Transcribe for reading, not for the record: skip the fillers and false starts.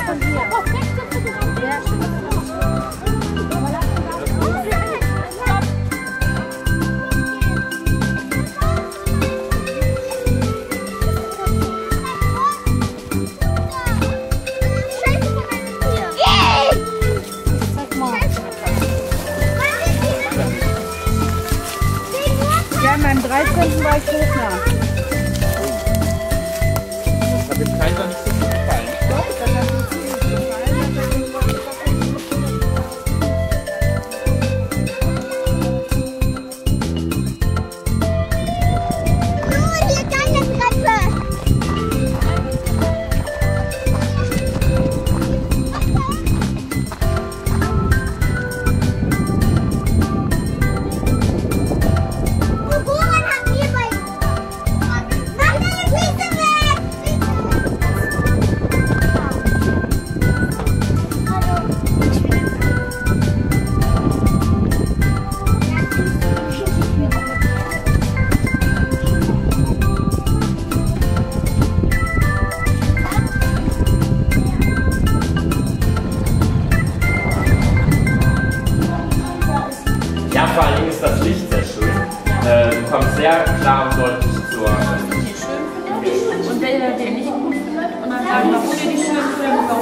Am 13. war ich Hochner. Das hat dem Kaiser nicht so gut gefallen. Doch, dann hat es viel gefallen. Oh, hier deine Treppe. Ja, vor allem ist das Licht sehr schön. Du kommst sehr klar und deutlich zur. Und wenn ihr den nicht gut findet und dann sagen, warum ihr die schön findet, warum